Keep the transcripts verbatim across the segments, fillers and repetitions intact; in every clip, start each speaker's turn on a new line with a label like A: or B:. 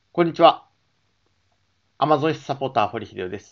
A: こんにちは。Amazon サポーター、堀秀夫です。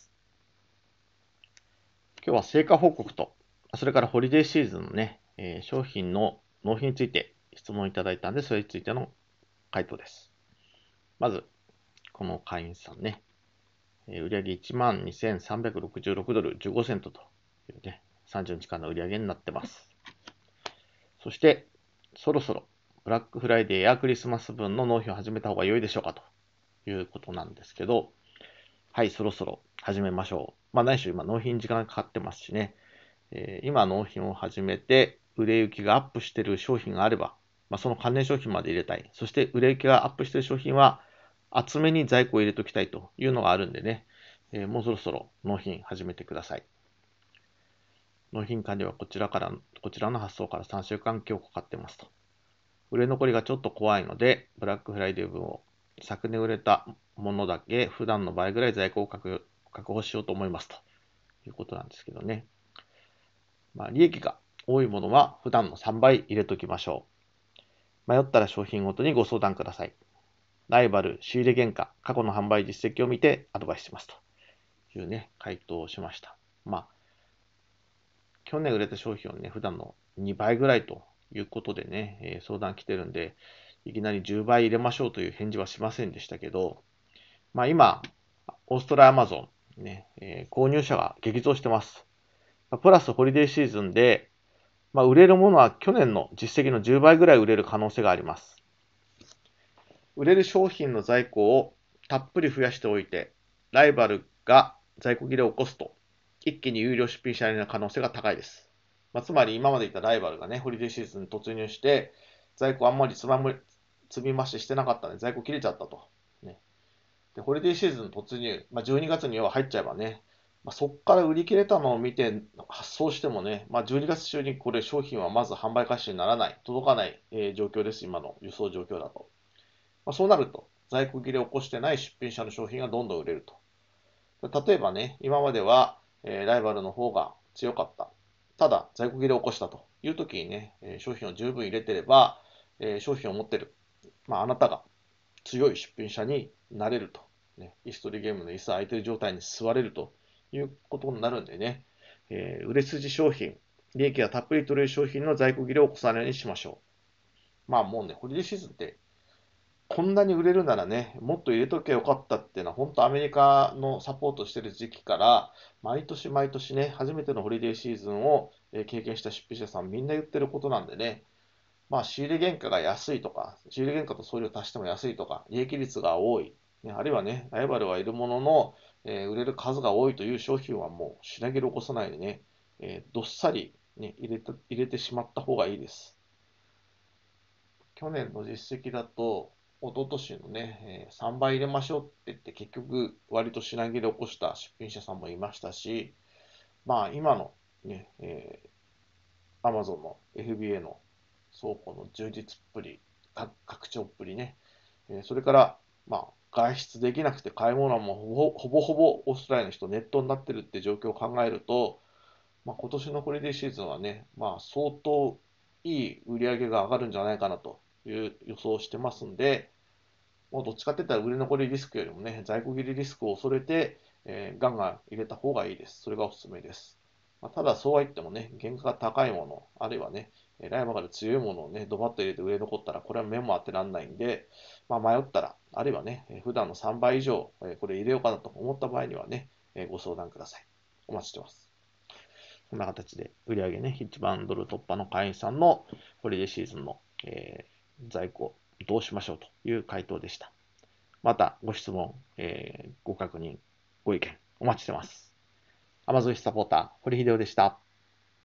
A: 今日は成果報告と、それからホリデーシーズンのね、えー商品の納品について質問いただいたんで、それについての回答です。まず、この会員さんね、えー売上いちまんにせんさんびゃくろくじゅうろくドルじゅうごセントというね、さんじゅうにちかんの売上になってます。そして、そろそろブラックフライデーやクリスマス分の納品を始めた方が良いでしょうかということなんですけど、はい、そろそろ始めましょう。まあ、何しろ今納品時間がかかってますしね、えー今納品を始めて売れ行きがアップしている商品があれば、まあ、その関連商品まで入れたい。そして売れ行きがアップしている商品は厚めに在庫を入れておきたいというのがあるんでね、えーもうそろそろ納品始めてください。納品管理はこちらから、こちらの発送からさんしゅうかん強かかってますと。売れ残りがちょっと怖いので、ブラックフライデー分を昨年売れたものだけ普段の倍ぐらい在庫を確保しようと思いますということなんですけどね。まあ、利益が多いものは普段のさんばい入れときましょう。迷ったら商品ごとにご相談ください。ライバル、仕入れ原価、過去の販売実績を見てアドバイスしますというね、回答をしました。まあ、去年売れた商品をね、普段のにばいぐらいということでね、えー相談来てるんで、いきなりじゅうばい入れましょうという返事はしませんでしたけど、まあ今、オーストラリアアマゾン、ね、えー購入者が激増してます。プラスホリデーシーズンで、まあ、売れるものは去年の実績のじゅうばいぐらい売れる可能性があります。売れる商品の在庫をたっぷり増やしておいて、ライバルが在庫切れを起こすと、一気に有料出品者になる可能性が高いです。まあ、つまり今まで言ったライバルがね、ホリデーシーズンに突入して、在庫あんまりつま積み増ししてなかったので、在庫切れちゃったと。ね、でホリデーシーズン突入、まあ、じゅうにがつには入っちゃえばね、まあ、そこから売り切れたのを見て発送してもね、まあ、じゅうにがつ中にこれ商品はまず販売開始にならない、届かない、えー状況です、今の輸送状況だと。まあ、そうなると、在庫切れを起こしてない出品者の商品がどんどん売れると。例えばね、今までは、えーライバルの方が強かった。ただ、在庫切れを起こしたという時にね、えー商品を十分入れてれば、えー商品を持ってる、まあ、あなたが強い出品者になれると。ね、イストリーゲームの椅子空いてる状態に座れるということになるんでね、えー売れ筋商品、利益がたっぷり取れる商品の在庫切れを起こさないようにしましょう。まあもうね、ホリデーシーズンってこんなに売れるならね、もっと入れとけばよかったっていうのは、本当アメリカのサポートしてる時期から、毎年毎年ね、初めてのホリデーシーズンを経験した出品者さんみんな言ってることなんでね、まあ、仕入れ原価が安いとか、仕入れ原価と送料足しても安いとか、利益率が多い、ね、あるいはね、ライバルはいるものの、えー売れる数が多いという商品はもう品切れを起こさないでね、えーどっさり、ね、入れて入れてしまった方がいいです。去年の実績だと、一昨年のね、えーさんばい入れましょうって言って、結局、割と品切れを起こした出品者さんもいましたし、まあ、今のね、えー、Amazon の エフビーエー の倉庫の充実っぷり、拡張っぷりね、えーそれから、まあ、外出できなくて買い物はもうほぼほぼほぼオーストラリアの人ネットになってるって状況を考えると、まあ、今年のホリデーシーズンはね、まあ、相当いい売り上げが上がるんじゃないかなという予想をしてますんで、もうどっちかって言ったら売れ残りリスクよりもね、在庫切りリスクを恐れて、えーガンガン入れた方がいいです。それがおすすめです。まあ、ただそうは言ってもね、原価が高いもの、あるいはね、ライバルが強いものをね、ドバッと入れて売れ残ったら、これは目も当てられないんで、まあ、迷ったら、あるいはね、普段のさんばい以上、これ入れようかなと思った場合にはね、ご相談ください。お待ちしてます。こんな形で売上ね、いちまんドル突破の会員さんのホリデーシーズンの、えー在庫どうしましょうという回答でした。またご質問、えーご確認、ご意見お待ちしてます。Amazon サポーター、堀秀夫でした。